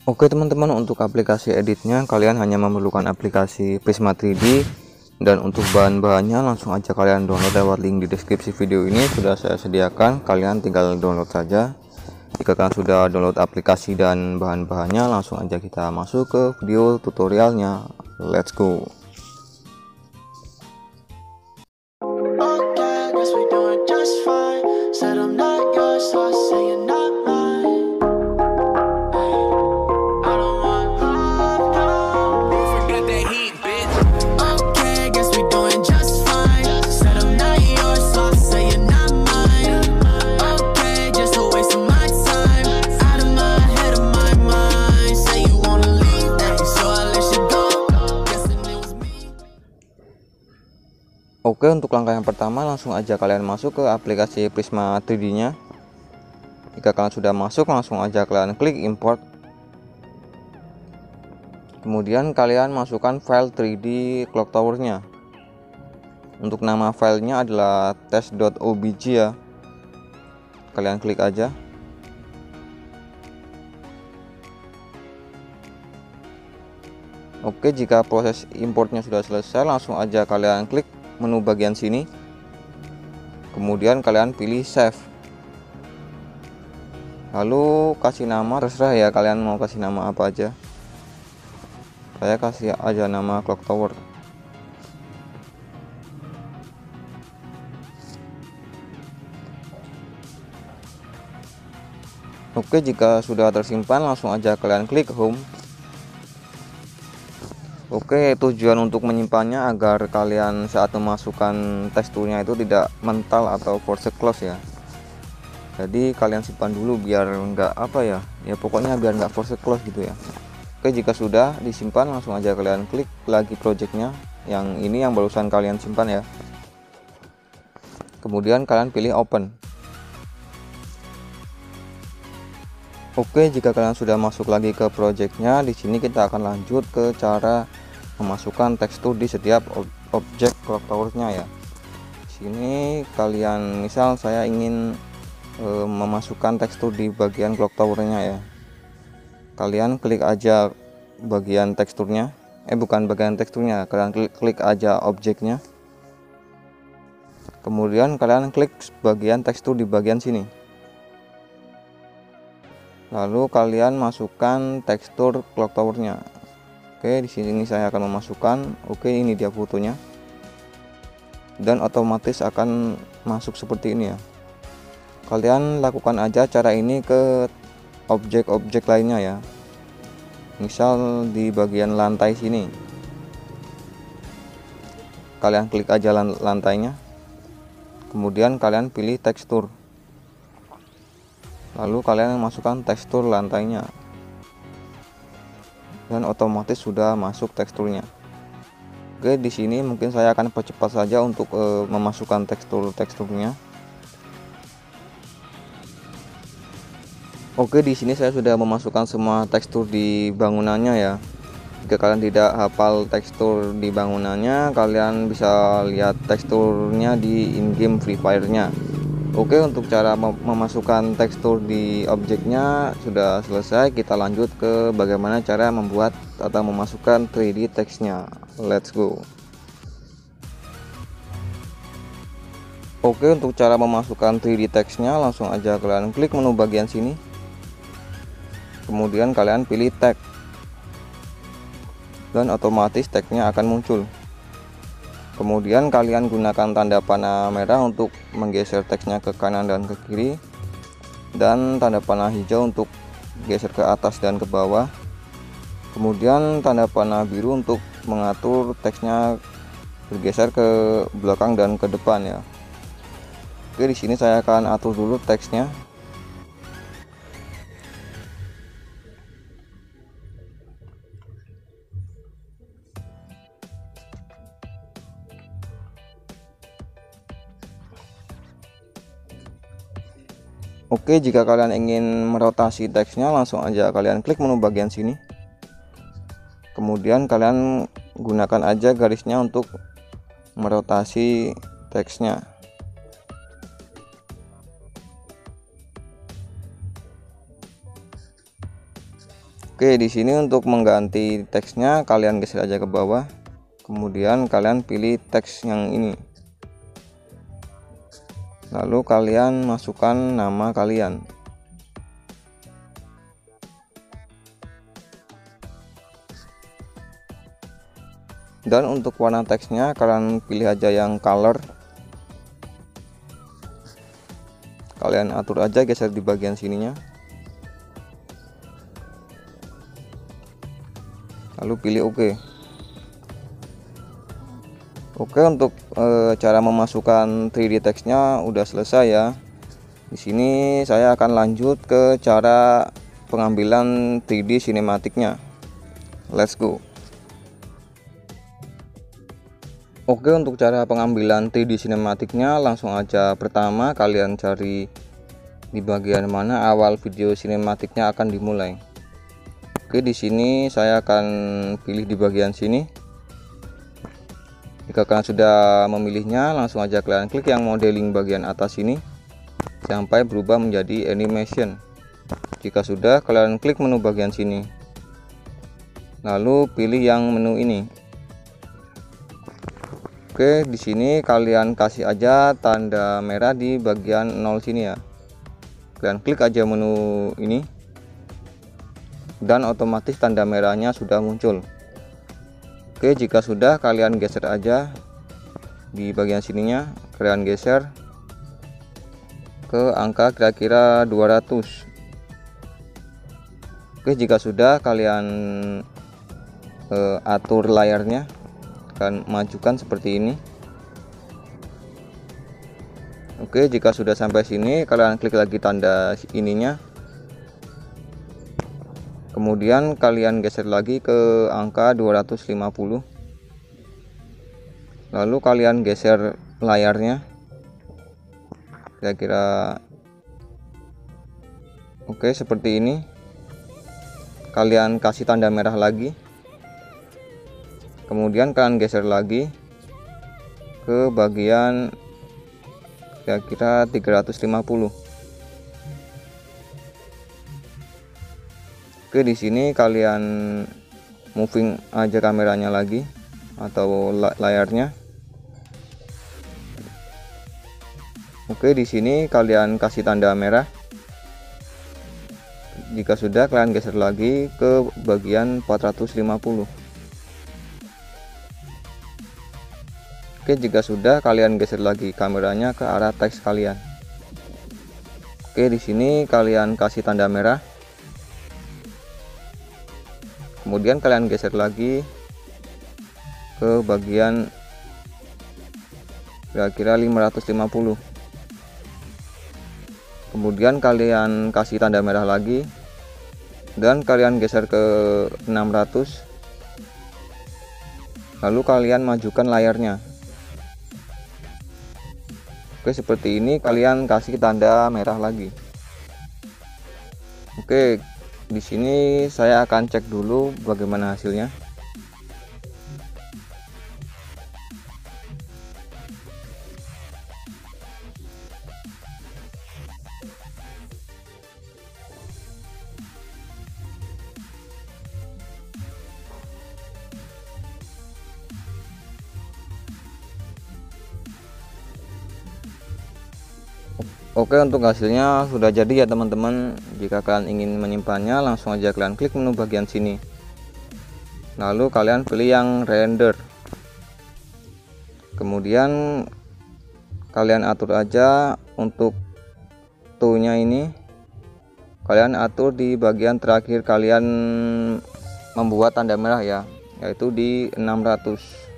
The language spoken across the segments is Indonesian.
Oke teman-teman, untuk aplikasi editnya kalian hanya memerlukan aplikasi Prisma 3D, dan untuk bahan-bahannya langsung aja kalian download lewat link di deskripsi video ini. Sudah saya sediakan, kalian tinggal download saja. Jika kalian sudah download aplikasi dan bahan-bahannya, langsung aja kita masuk ke video tutorialnya. Let's go. Oke, untuk langkah yang pertama langsung aja kalian masuk ke aplikasi Prisma 3D nya. Jika kalian sudah masuk, langsung aja kalian klik import. Kemudian kalian masukkan file 3D clock tower nya. Untuk nama filenya adalah test.obj ya. Kalian klik aja. Oke, jika proses importnya sudah selesai, langsung aja kalian klik menu bagian sini, kemudian kalian pilih save, lalu kasih nama, terserah ya kalian mau kasih nama apa aja. Saya kasih aja nama clock tower. Oke, jika sudah tersimpan langsung aja kalian klik home. Oke, tujuan untuk menyimpannya agar kalian saat memasukkan teksturnya itu tidak mental atau force close ya. Jadi kalian simpan dulu biar enggak pokoknya biar enggak force close gitu ya. Oke, jika sudah disimpan langsung aja kalian klik lagi projectnya, yang ini yang barusan kalian simpan ya. Kemudian kalian pilih open. Oke, jika kalian sudah masuk lagi ke projectnya, di sini kita akan lanjut ke cara memasukkan tekstur di setiap objek clock tower-nya ya. Di sini kalian, misal saya ingin memasukkan tekstur di bagian clock tower-nya ya. Kalian klik aja bagian teksturnya, bukan bagian teksturnya, kalian klik aja objeknya. Kemudian kalian klik bagian tekstur di bagian sini. Lalu kalian masukkan tekstur clock tower-nya. Oke, di sini saya akan memasukkan. Oke, ini dia fotonya. Dan otomatis akan masuk seperti ini ya. Kalian lakukan aja cara ini ke objek-objek lainnya ya. Misal di bagian lantai sini. Kalian klik aja lantainya. Kemudian kalian pilih tekstur. Lalu kalian masukkan tekstur lantainya, dan otomatis sudah masuk teksturnya. Oke, di sini mungkin saya akan percepat saja untuk memasukkan teksturnya. Oke, di sini saya sudah memasukkan semua tekstur di bangunannya ya. Jika kalian tidak hafal tekstur di bangunannya, kalian bisa lihat teksturnya di in-game Free Fire-nya. Oke, untuk cara memasukkan tekstur di objeknya sudah selesai. Kita lanjut ke bagaimana cara membuat atau memasukkan 3D teksnya. Let's go. Oke, untuk cara memasukkan 3D teksnya langsung aja kalian klik menu bagian sini. Kemudian kalian pilih tag. Dan otomatis tagnya akan muncul. Kemudian kalian gunakan tanda panah merah untuk menggeser teksnya ke kanan dan ke kiri, dan tanda panah hijau untuk geser ke atas dan ke bawah. Kemudian tanda panah biru untuk mengatur teksnya bergeser ke belakang dan ke depan ya. Oke, di sini saya akan atur dulu teksnya. Oke, jika kalian ingin merotasi teksnya langsung aja kalian klik menu bagian sini. Kemudian kalian gunakan aja garisnya untuk merotasi teksnya. Oke, di sini untuk mengganti teksnya kalian geser aja ke bawah, kemudian kalian pilih teks yang ini, lalu kalian masukkan nama kalian. Dan untuk warna teksnya kalian pilih aja yang color, kalian atur aja, geser di bagian sininya, lalu pilih OK. Oke, untuk cara memasukkan 3D teksnya udah selesai ya. Di sini saya akan lanjut ke cara pengambilan 3D sinematiknya. Let's go. Oke, untuk cara pengambilan 3D sinematiknya langsung aja. Pertama, kalian cari di bagian mana awal video sinematiknya akan dimulai. Oke, di sini saya akan pilih di bagian sini. Jika kalian sudah memilihnya, langsung aja kalian klik yang modeling bagian atas ini sampai berubah menjadi animation. Jika sudah, kalian klik menu bagian sini, lalu pilih yang menu ini. Oke, di sini kalian kasih aja tanda merah di bagian 0 sini ya. Kalian klik aja menu ini dan otomatis tanda merahnya sudah muncul. Oke, jika sudah, kalian geser aja di bagian sininya, kalian geser ke angka kira-kira 200. Oke, jika sudah, kalian atur layarnya, kalian majukan seperti ini. Oke, jika sudah sampai sini, kalian klik lagi tanda ininya, kemudian kalian geser lagi ke angka 250, lalu kalian geser layarnya kira-kira oke seperti ini. Kalian kasih tanda merah lagi, kemudian kalian geser lagi ke bagian kira-kira 350. Oke, di sini kalian moving aja kameranya lagi atau layarnya. Oke, di sini kalian kasih tanda merah. Jika sudah, kalian geser lagi ke bagian 450. Oke, jika sudah, kalian geser lagi kameranya ke arah teks kalian. Oke, di sini kalian kasih tanda merah. Kemudian kalian geser lagi ke bagian kira-kira 550. Kemudian kalian kasih tanda merah lagi dan kalian geser ke 600. Lalu kalian majukan layarnya. Oke, seperti ini, kalian kasih tanda merah lagi. Oke, di sini saya akan cek dulu bagaimana hasilnya. Oke, untuk hasilnya sudah jadi ya teman-teman. Jika kalian ingin menyimpannya, langsung aja kalian klik menu bagian sini, lalu kalian pilih yang render, kemudian kalian atur aja untuk toolnya ini, kalian atur di bagian terakhir kalian membuat tanda merah ya, yaitu di 600.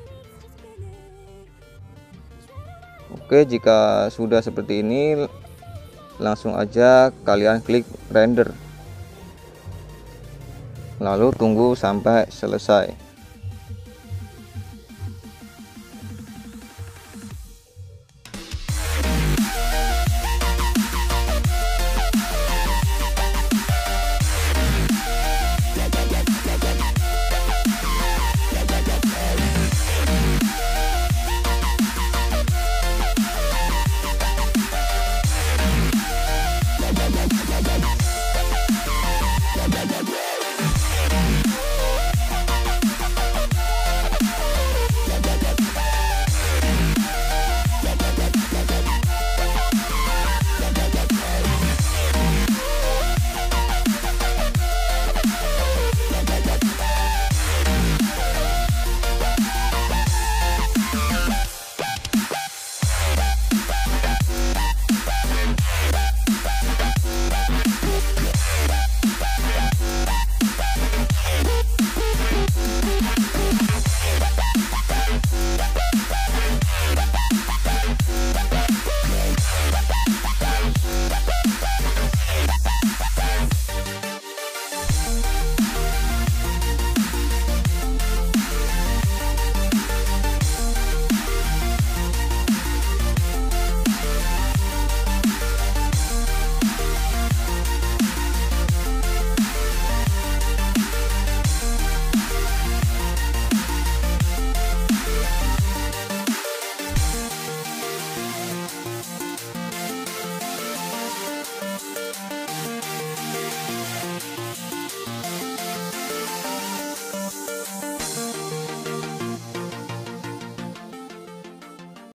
Oke, jika sudah seperti ini, langsung aja kalian klik render, lalu tunggu sampai selesai.